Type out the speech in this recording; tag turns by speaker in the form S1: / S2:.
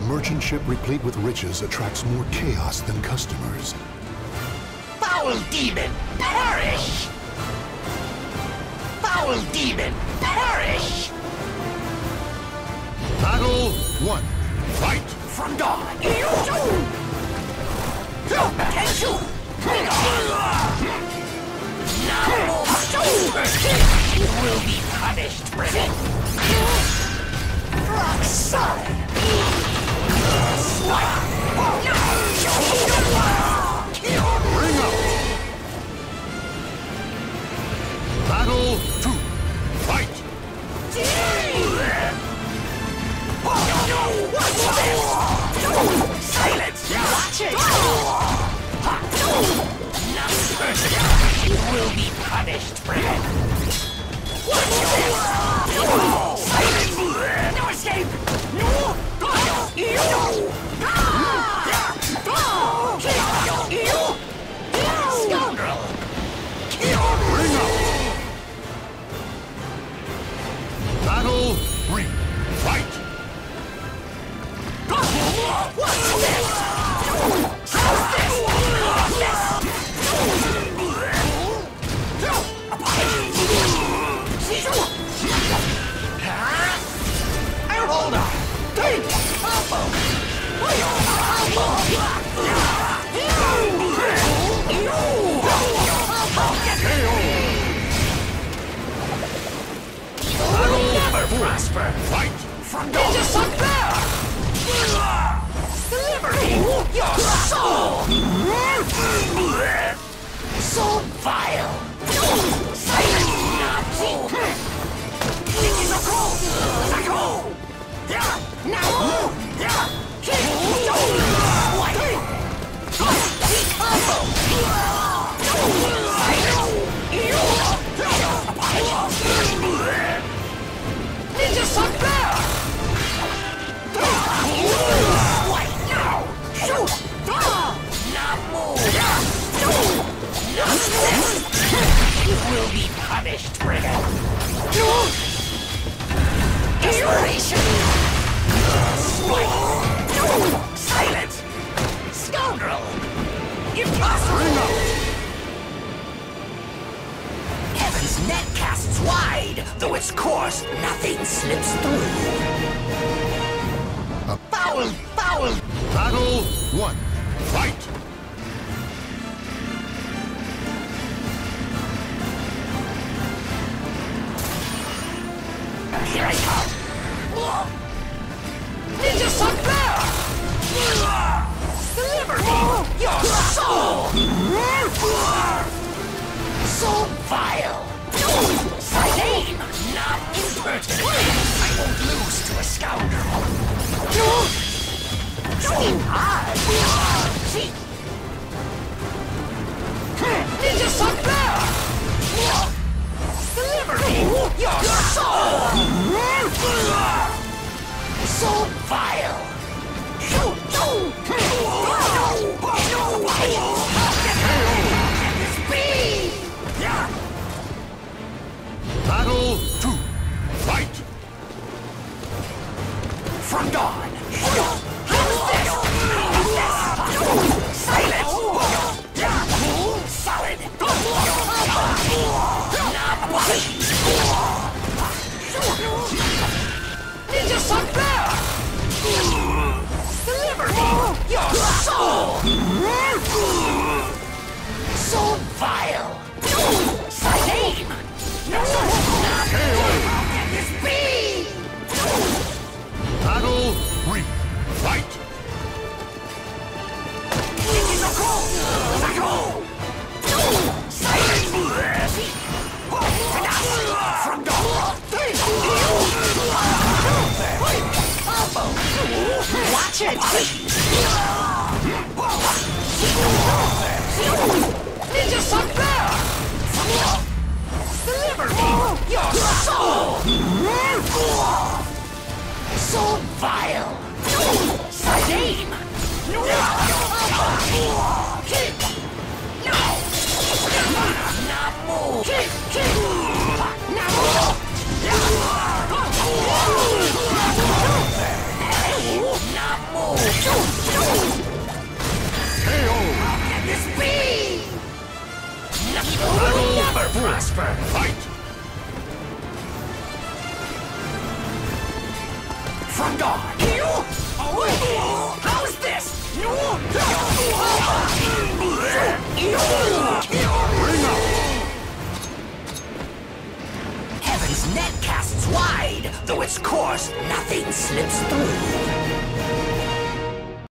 S1: merchant ship replete with riches attracts more chaos than customers.
S2: Foul demon, perish! Foul demon, perish!
S1: Battle 1. Fight!
S2: From dawn! Kenju! You will be punished for it! Rock solid!
S1: Bring out! Battle 2. Fight!
S2: Silence! Watch it! You will be punished for it! Watch this! Silence! No escape! No! Scoundrel!
S1: Bring out! Battle 3. Fight!
S2: What's this? How's this? Hold on! Will never prosper!
S1: Fight!
S2: From Ninja Suck Bear! Deliver me your soul! So vile! Silent Nazi! Sako! Now! Ninja Suck Bear! You will be punished, brigand! Desperation! Silence! Scoundrel! Impossible! Heaven's net casts wide, though its course nothing slips through.
S1: A
S2: Foul!
S1: Battle 1. Fight!
S2: Here I come! Ninja Suck Bear! Deliver me your soul! So vile! Silene! Not impertinent! I won't lose to a scoundrel! Steam high! See? Ninja Suck Bear! Deliver me your soul! So vile!
S1: Battle 2. Fight!
S2: From dawn! Silence! Solid! Ninja Suck Bear! Deliver me your soul! So vile! Silene! Can this be?
S1: Battle 3. Fight!
S2: From dawn! Watch it! Ninja Suck Bear! Deliver me your soul! So vile! Silene! will never prosper.
S3: Fight!
S2: Front guard. How's this? Heaven's net casts wide, though its course nothing slips through.